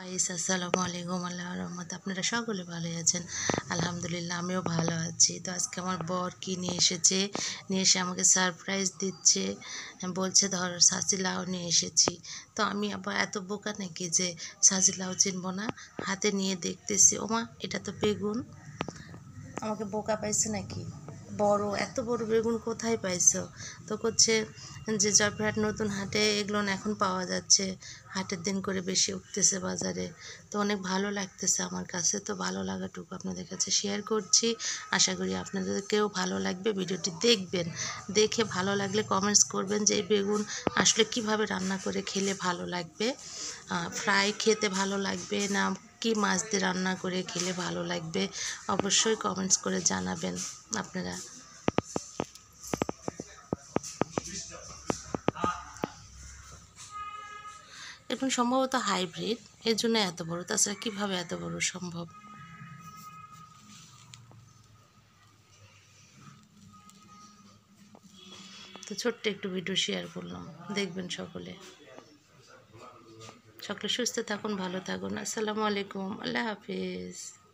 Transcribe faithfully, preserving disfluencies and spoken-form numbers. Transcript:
Guys আসসালামু আলাইকুম, আল্লাহর রহমতে আপনারা সকলে ভালো আছেন। আলহামদুলিল্লাহ আমিও ভালো আছি। তো আজকে আমার বর কি নিয়ে এসেছে, নিয়ে এসে আমাকে সারপ্রাইজ দিচ্ছে, বলছে ধর সাজি লাউ নিয়ে এসেছি। তো আমি আবার এত বোকা নাকি যে সাজি লাউ চিনবো না, হাতে নিয়ে দেখতেছি ওমা এটা তো বেগুন। আমাকে বোকা পাইছে নাকি? বড় এত বড় বেগুন কোথায় পাইছো? তো করছে যে জয়পুরহাট নতুন হাটে এগুলো এখন পাওয়া যাচ্ছে, হাটের দিন করে বেশি উঠতেছে বাজারে। তো অনেক ভালো লাগতেছে আমার কাছে। তো ভালো লাগাটুকু আপনাদের কাছে শেয়ার করছি, আশা করি আপনাদেরকেও ভালো লাগবে। ভিডিওটি দেখবেন, দেখে ভালো লাগলে কমেন্টস করবেন যে এই বেগুন আসলে কিভাবে রান্না করে খেলে ভালো লাগবে, ফ্রাই খেতে ভালো লাগবে না কি মাছ দিয়ে রান্না করে খেলে ভালো লাগবে, অবশ্যই কমেন্টস করে জানাবেন আপনারা। এখন সম্ভবত হাইব্রিড, এর জন্য এত বড়, তাছাড়া কীভাবে এত বড় সম্ভব? তো ছোট্ট একটু ভিডিও শেয়ার করলাম, দেখবেন সকলে। সকলে সুস্থ থাকুন, ভালো থাকুন। আসসালামু আলাইকুম, আল্লাহ হাফিজ।